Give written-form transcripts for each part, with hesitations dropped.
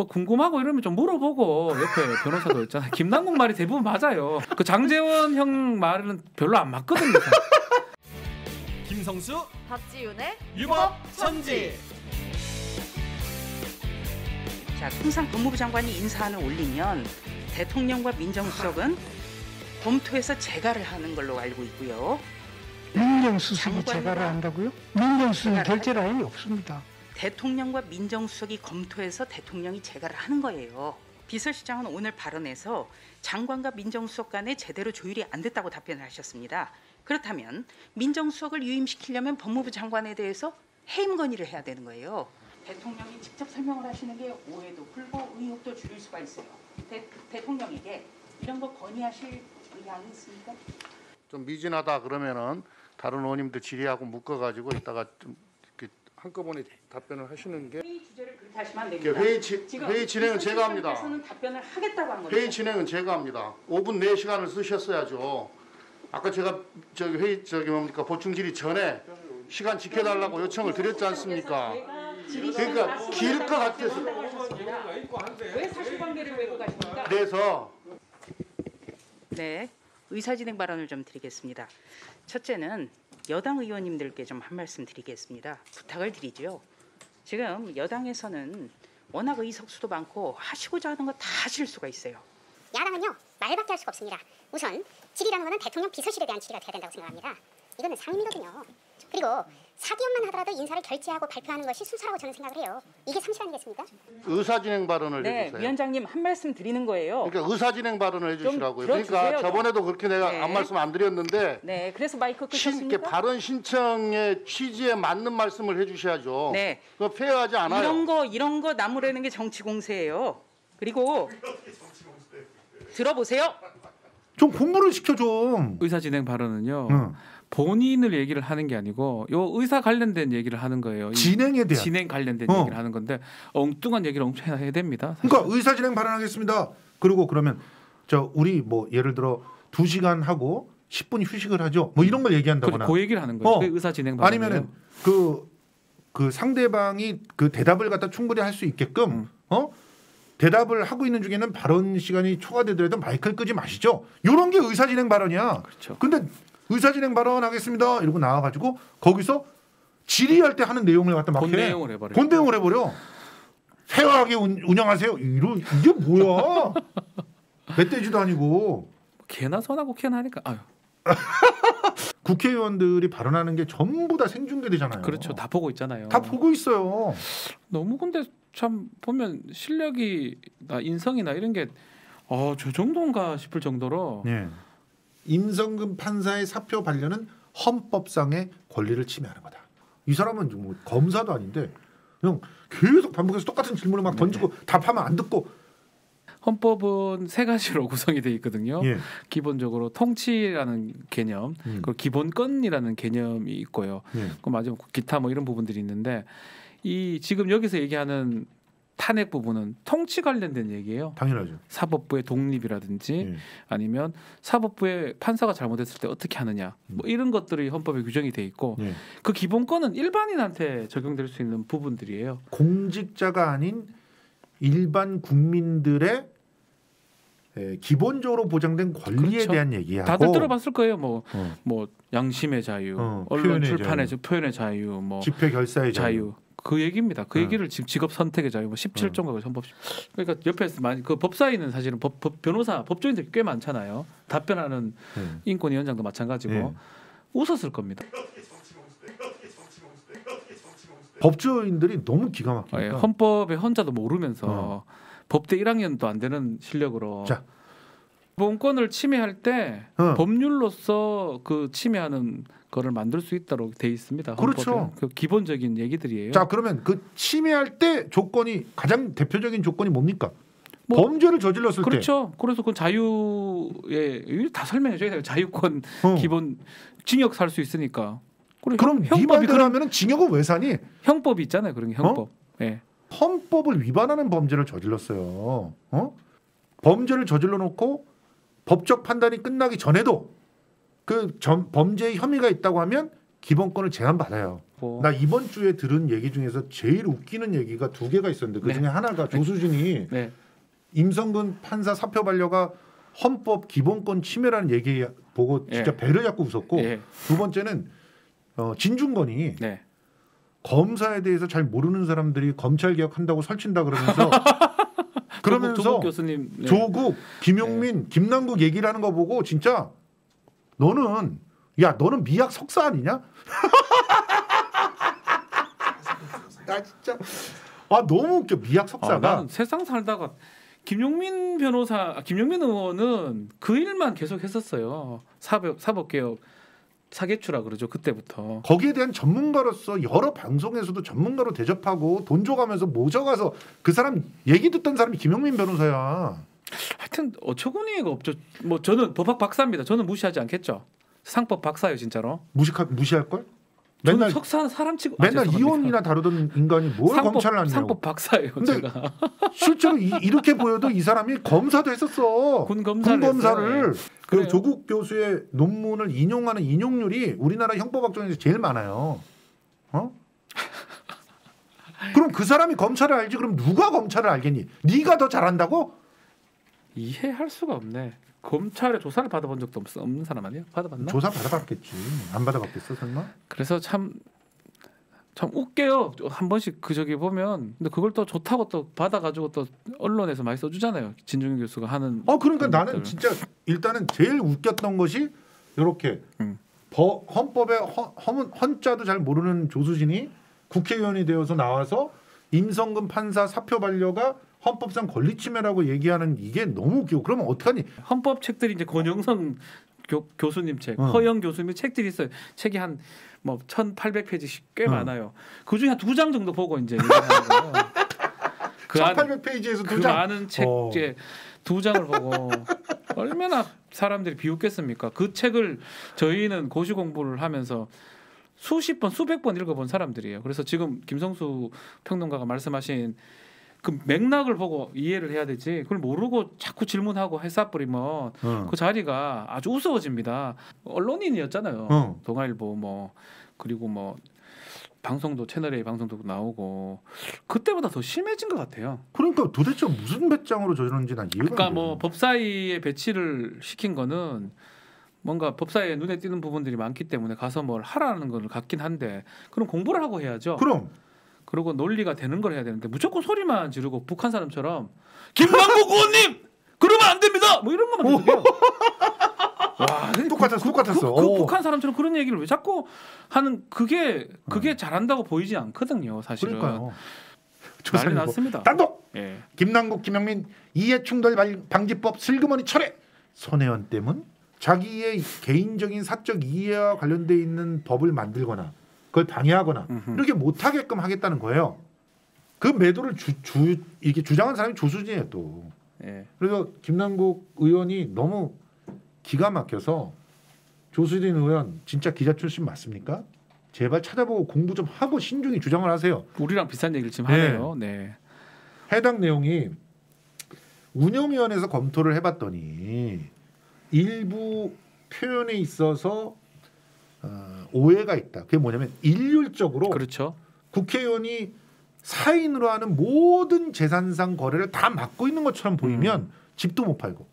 뭐 궁금하고 이러면 좀 물어보고 옆에 변호사도 있잖아요. 김남국 말이 대부분 맞아요. 그 장제원 형 말은 별로 안 맞거든요. 김성수 박지윤의 유법 천지. 자, 통상 법무부 장관이 인사안을 올리면 대통령과 민정수석은 검토해서 재가를 하는 걸로 알고 있고요. 민정수석이 재가를 한다고요? 민정수석은 결재라인이 없습니다. 대통령과 민정수석이 검토해서 대통령이 재가를 하는 거예요. 비서실장은 오늘 발언에서 장관과 민정수석 간에 제대로 조율이 안 됐다고 답변을 하셨습니다. 그렇다면 민정수석을 유임시키려면 법무부 장관에 대해서 해임 건의를 해야 되는 거예요. 대통령이 직접 설명을 하시는 게 오해도 풀고 의혹도 줄일 수가 있어요. 대통령에게 이런 거 건의하실 의향이 있습니까? 좀 미진하다 그러면은 다른 의원님들 질의하고 묶어가지고 이따가 좀 이렇게 한꺼번에 답변을 하시는 게. 회의 주제를 그렇게 하시면 안 됩니다. 회의 진행은 제가 합니다. 답변을 하겠다고 한 겁니다. 회의 진행은 제가 합니다. 5분 내 시간을 쓰셨어야죠. 아까 제가 보충 질의 전에 시간 지켜달라고 요청을 드렸지 않습니까? 그러니까 길 것 같아서. 왜 사실관계를 외고 가십니까? 그래서 네, 의사진행 발언을 좀 드리겠습니다. 첫째는 여당 의원님들께 좀 한 말씀 드리겠습니다. 부탁을 드리죠. 지금 여당에서는 워낙 의석수도 많고 하시고자 하는 거 다 하실 수가 있어요. 야당은요, 말밖에 할 수가 없습니다. 우선 질의라는 것은 대통령 비서실에 대한 질의가 돼야 된다고 생각합니다. 이거는 상임이거든요. 그리고 사기업만 하더라도 인사를 결재하고 발표하는 것이 순서라고 저는 생각을 해요. 이게 상식 아니겠습니까? 의사진행 발언을 네, 해주세요. 위원장님 한 말씀 드리는 거예요. 그러니까 의사진행 발언을 해주시라고요. 그러니까 저번에도 그렇게 내가 네. 안 말씀 안 드렸는데. 네, 그래서 마이크 끄셨습니까? 발언 신청의 취지에 맞는 말씀을 해주셔야죠. 네, 그거 페어하지 않아요. 이런 거 나무라는 게 정치 공세예요. 그리고 들어보세요. 좀 공부를 시켜 좀. 의사진행 발언은요. 본인을 얘기를 하는 게 아니고 요 의사 관련된 얘기를 하는 거예요. 진행에 대한. 진행 관련된 얘기를 하는 건데 엉뚱한 얘기를 엄청 해야 됩니다. 사실. 그러니까 의사진행 발언하겠습니다. 그리고 그러면 우리 뭐 예를 들어 2시간 하고 10분 휴식을 하죠. 뭐 이런 걸 얘기한다거나. 그 얘기를 하는 거예요. 그 의사진행 발언. 아니면은 그 상대방이 그 대답을 갖다 충분히 할 수 있게끔 대답을 하고 있는 중에는 발언 시간이 초과되더라도 마이크를 끄지 마시죠. 이런 게 의사진행 발언이야. 그렇죠. 근데 의사진행 발언하겠습니다. 이러고 나와가지고 거기서 질의할 때 하는 내용을 갖다 막 해. 본 내용을 해버려. 페어하게 운영하세요. 이게 뭐야? 멧돼지도 아니고. 개나 소나고 개나 하니까. 아유. 국회의원들이 발언하는 게 전부 다 생중계되잖아요. 그렇죠. 다 보고 있잖아요. 다 보고 있어요. 너무 근데 참 보면 실력이나 인성이나 이런 게 저 정도인가 싶을 정도로. 네. 임성근 판사의 사표 반려는 헌법상의 권리를 침해하는 거다. 이 사람은 뭐 검사도 아닌데 그냥 계속 반복해서 똑같은 질문을 막 던지고 답하면 안 듣고. 헌법은 세 가지로 구성이 되어 있거든요. 예. 기본적으로 통치라는 개념, 그리고 기본권이라는 개념이 있고요. 그 마지막 기타 뭐 이런 부분들이 있는데 이 지금 여기서 얘기하는 탄핵 부분은 통치 관련된 얘기예요. 당연하죠. 사법부의 독립이라든지 아니면 사법부의 판사가 잘못했을 때 어떻게 하느냐 뭐 이런 것들이 헌법에 규정이 돼 있고 그 기본권은 일반인한테 적용될 수 있는 부분들이에요. 공직자가 아닌 일반 국민들의 기본적으로 보장된 권리에 그렇죠. 대한 얘기하고 다들 들어봤을 거예요. 뭐 양심의 자유, 언론 출판의 자유, 표현의 자유, 뭐 집회 결사의 자유. 그 얘기입니다. 그 얘기를 지금 직업 선택의 자유, 뭐 17조인가 헌법. 그러니까 옆에서 많이 그 법사위는 사실은 변호사, 법조인들이 꽤 많잖아요. 답변하는 인권위원장도 마찬가지고 웃었을 겁니다. 법조인들이 너무 기가 막히니까. 헌법의 헌자도 모르면서 법대 1학년도 안 되는 실력으로 기본권을 침해할 때 법률로서 그 침해하는 거를 만들 수 있도록 돼 있습니다. 그렇죠. 그 기본적인 얘기들이에요. 자, 그러면 그 침해할 때 조건이 가장 대표적인 조건이 뭡니까? 범죄를 저질렀을 때. 그렇죠. 그래서 그 자유에 다 설명해 줘야 돼요. 자유권 기본 징역 살 수 있으니까. 그럼 네 말대로 하면은 징역은 왜 사니? 형법이 있잖아요. 그런 게 형법. 예. 헌법을 위반하는 범죄를 저질렀어요. 범죄를 저질러 놓고 법적 판단이 끝나기 전에도 그 범죄의 혐의가 있다고 하면 기본권을 제한받아요. 있고. 나 이번 주에 들은 얘기 중에서 제일 웃기는 얘기가 2개가 있었는데 그 중에 하나가 조수진이 임성근 판사 사표 반려가 헌법 기본권 침해라는 얘기 보고 진짜 배를 잡고 웃었고 두 번째는 진중권이 검사에 대해서 잘 모르는 사람들이 검찰 개혁한다고 설친다 그러면서 조국 교수님, 조국, 김용민, 김남국 얘기를 하는 거 보고 진짜 너는 미학 석사 아니냐? 나 진짜 너무 웃겨. 미학 석사가 난 세상 살다가 김용민 의원은 그 일만 계속 했었어요. 사법개혁 사개추라 그러죠. 그때부터. 거기에 대한 전문가로서 여러 방송에서도 전문가로 대접하고 돈 줘가면서 모셔가서 그 사람 얘기 듣던 사람이 김용민 변호사야. 하여튼 어처구니가 없죠. 뭐 저는 법학 박사입니다. 저는 무시하지 않겠죠. 상법 박사예요, 진짜로. 무시할 걸? 맨날 석사 사람 치고 맨날 이혼이나 다루던 인간이 뭘 검찰을 하냐고. 상법 박사예요, 제가. 실제로 이렇게 보여도 이 사람이 검사도 했었어. 군 검사를. 그 조국 교수의 논문을 인용하는 인용률이 우리나라 형법학종에서 제일 많아요. 그럼 그 사람이 검찰을 알지? 그럼 누가 검찰을 알겠니? 네가 더 잘한다고? 이해할 수가 없네. 검찰에 조사를 받아본 적도 없는 사람 아니에요? 받아봤나? 조사 받아봤겠지. 안 받아봤겠어 설마? 그래서 참 웃겨요. 한 번씩 저기 보면. 근데 그걸 또 좋다고 또 받아가지고 또 언론에서 많이 써주잖아요. 진중현 교수가 하는. 그러니까 나는 진짜 일단은 제일 웃겼던 것이 이렇게 헌법의 헌자도 잘 모르는 조수진이 국회의원이 되어서 나와서 임성근 판사 사표 반려가 헌법상 권리침해라고 얘기하는 이게 너무 웃기고. 그러면 어떡하니? 헌법 책들이 이제 권영선 교수님 책, 허영 교수님 책들이 있어요. 책이 한 1,800페이지씩 꽤 많아요. 그 중에 한 2장 정도 보고 이제 1,800페이지에서 2장. 그 많은 책 이제 2장을 보고 얼마나 사람들이 비웃겠습니까? 그 책을 저희는 고시 공부를 하면서 수십 번, 수백 번 읽어본 사람들이에요. 그래서 지금 김성수 평론가가 말씀하신 그 맥락을 보고 이해를 해야 되지. 그걸 모르고 자꾸 질문하고 해싸버리면 그 자리가 아주 우스워집니다. 언론인이었잖아요. 동아일보 그리고 방송도 채널 A 방송도 나오고 그때보다 더 심해진 것 같아요. 그러니까 도대체 무슨 배짱으로 저러는지 난 이해가 안 돼. 그러니까 법사위에 배치를 시킨 거는 뭔가 법사위에 눈에 띄는 부분들이 많기 때문에 가서 뭘 하라는 걸 같긴 한데 그럼 공부를 하고 해야죠. 그럼. 그리고 논리가 되는 걸 해야 되는데 무조건 소리만 지르고 북한 사람처럼 김남국 의원님 그러면 안 됩니다. 이런 것만 계속해요. 와, 똑같았어. 그 북한 사람처럼 그런 얘기를 왜 자꾸 하는 그게 잘한다고 보이지 않거든요, 사실은. 그러니까요. 난리 났습니다. 단독. 김남국, 김용민 이해충돌 방지법 슬그머니 철회. 손혜원 때문 자기의 개인적인 사적 이해와 관련돼 있는 법을 만들거나 그걸 방해하거나 이렇게 못하게끔 하겠다는 거예요. 그 매도를 이렇게 주장한 사람이 조수진이에요 또. 그래서 김남국 의원이 너무 기가 막혀서 조수진 의원 진짜 기자 출신 맞습니까? 제발 찾아보고 공부 좀 하고 신중히 주장을 하세요. 우리랑 비슷한 얘기를 지금 하네요. 해당 내용이 운영위원회에서 검토를 해봤더니 일부 표현에 있어서 오해가 있다. 그게 뭐냐면 일률적으로 그렇죠. 국회의원이 사인으로 하는 모든 재산상 거래를 다 막고 있는 것처럼 보이면 집도 못 팔고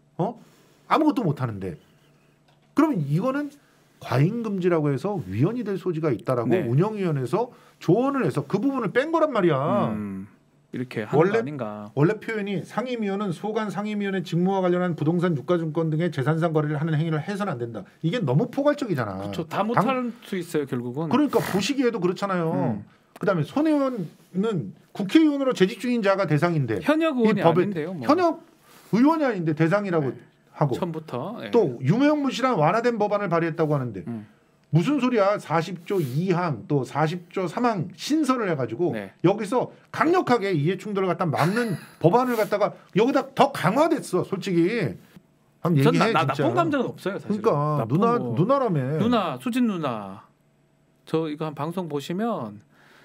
아무것도 못 하는데 그러면 이거는 과잉금지라고 해서 위헌이 될 소지가 있다라고 운영위원회에서 조언을 해서 그 부분을 뺀 거란 말이야. 이렇게 하는 거 아닌가. 원래 표현이 상임위원은 소관 상임위원회 직무와 관련한 부동산 유가증권 등의 재산상 거래를 하는 행위를 해서는 안 된다. 이게 너무 포괄적이잖아. 그렇죠. 다 못할 수 있어요 결국은. 그러니까 보시기에도 그렇잖아요. 그다음에 손혜원은 국회의원으로 재직 중인 자가 대상인데 현역 의원이 아닌데요. 현역 의원이 아닌데 대상이라고 하고 처음부터 또 유명무 씨랑 완화된 법안을 발의했다고 하는데 무슨 소리야? 40조 2항 또 40조 3항 신설을 해가지고 여기서 강력하게 이해충돌을 갖다 막는 법안을 갖다가 여기다 더 강화됐어. 솔직히 한번 얘기해. 나 나쁜 감정은 없어요 사실. 그러니까 누나라며. 누나 수진 누나 저 이거 한 방송 보시면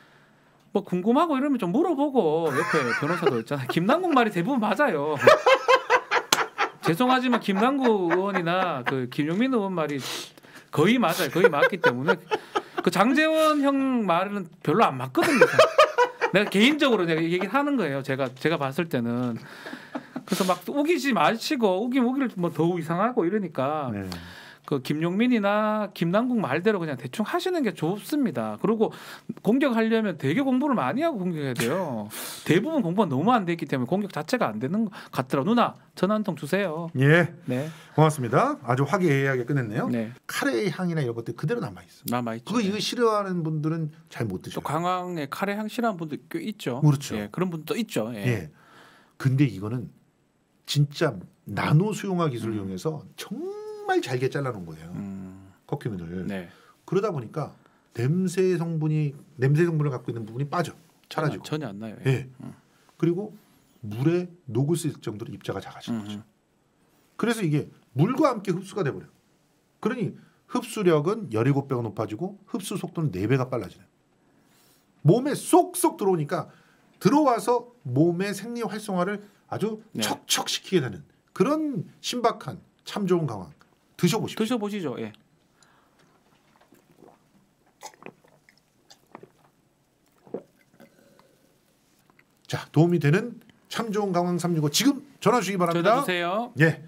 궁금하고 이러면 좀 물어보고 옆에 변호사도 있잖아요. 김남국 말이 대부분 맞아요. 죄송하지만 김남국 의원이나 그 김용민 의원 말이 거의 맞아요. 거의 맞기 때문에 그 장재원 형 말은 별로 안 맞거든요. 내가 개인적으로 내가 얘기를 하는 거예요. 제가 봤을 때는. 그래서 막 우기지 마시고 우기를 뭐 더 이상하고 이러니까 네. 그 김용민이나 김남국 말대로 그냥 대충 하시는 게 좋습니다. 그리고 공격하려면 되게 공부를 많이 하고 공격해야 돼요. 대부분 공부가 너무 안 돼 있기 때문에 공격 자체가 안 되는 것 같더라고요. 누나 전화 한 통 주세요. 예. 네. 고맙습니다. 아주 화기애애하게 끝냈네요. 네. 카레의 향이나 이런 것들 그대로 남아있어. 남아있죠. 그거 이거 싫어하는 분들은 잘 못 드셔요. 또 강황에 카레 향 싫어하는 분들 꽤 있죠. 그렇죠. 예, 그런 분도 있죠. 예. 예. 근데 이거는 진짜 나노 수용화 기술을 이용해서 정말 잘게 잘라놓은 거예요. 커큐민을. 네. 그러다 보니까 냄새 성분을 갖고 있는 부분이 빠져. 사라지고. 전혀 안 나요. 예. 그리고 물에 녹을 수 있을 정도로 입자가 작아지는 거죠. 그래서 이게 물과 함께 흡수가 돼버려요. 그러니 흡수력은 17배가 높아지고 흡수 속도는 4배가 빨라지는. 몸에 쏙쏙 들어오니까 들어와서 몸의 생리 활성화를 아주 네. 척척시키게 되는 그런 신박한 참 좋은 강황 드셔보십시오. 드셔보시죠. 예. 자, 도움이 되는 참 좋은 강황 365 지금 전화 주시기 바랍니다. 전화 주세요. 예.